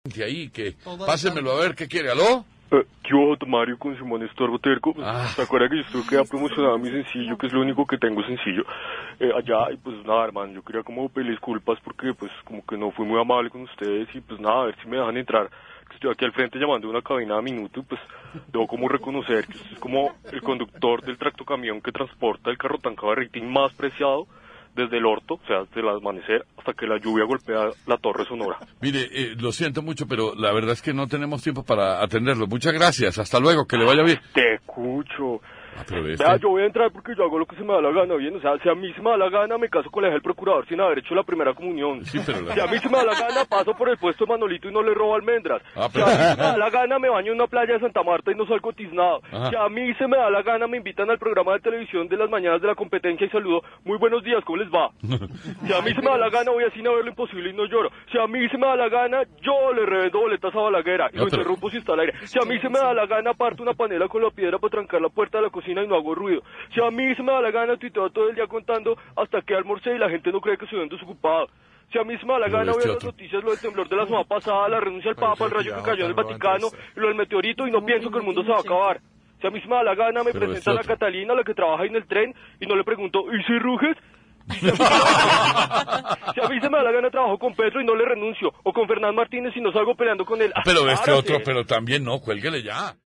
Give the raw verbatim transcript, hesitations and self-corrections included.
ahí, que pásenmelo a ver qué quiere. ¿Aló? Eh, yo, Mario, con Simón Estorbo Terco, pues, Ah. ¿te acuerdas que yo estuve que ya promocionaba mi sencillo, que es lo único que tengo sencillo, eh, allá? Y pues nada, hermano, yo quería como pedirles disculpas porque pues como que no fui muy amable con ustedes y pues nada, a ver si me dejan entrar. Estoy aquí al frente llamando a una cabina a minuto y pues debo como reconocer que usted es como el conductor del tractocamión que transporta el carro tanca berritín más preciado desde el orto, o sea, desde el amanecer hasta que la lluvia golpea la torre Sonora. Mire, eh, lo siento mucho, pero la verdad es que no tenemos tiempo para atenderlo. Muchas gracias, hasta luego, que le vaya bien. Te escucho. Ah, pero este... Vea, yo voy a entrar porque yo hago lo que se me da la gana, bien, o sea, si a mí se me da la gana, me caso con la hija del procurador sin haber hecho la primera comunión. Sí, pero la... Si a mí se me da la gana, paso por el puesto de Manolito y no le robo almendras. Ah, Si pero... a mí se me da la gana, me baño en una playa de Santa Marta y no salgo tiznado. Ajá. Si a mí se me da la gana, me invitan al programa de televisión de las mañanas de la competencia y saludo, muy buenos días, ¿cómo les va? Si a mí se me da la gana, voy a cine a ver Lo Imposible y no lloro. Si a mí se me da la gana, yo le revendo boletas a Balaguer y No, lo pero... interrumpo si está al aire. Si a mí se me da la gana, parto una panela con la piedra para trancar la puerta de la cocina y no hago ruido. Si a mí se me da la gana, tuiteo todo el día contando hasta que almorcé y la gente no cree que soy un desocupado. Si a mí se me da la Pero gana, este veo las otro... noticias, lo del temblor de la semana pasada, la renuncia al Papa, el rayo que cayó en el Vaticano, y lo del meteorito, y no pienso que el mundo se va a acabar. Si a mí se me da la gana, me Pero presentan este a otro... Catalina, la que trabaja en el tren, y no le pregunto, ¿y si ruges? Y si, a mí, si a mí se me da la gana, trabajo con Petro y no le renuncio, o con Fernán Martínez y no salgo peleando con él. Pero este Párate. otro, pero también no, cuélguele ya.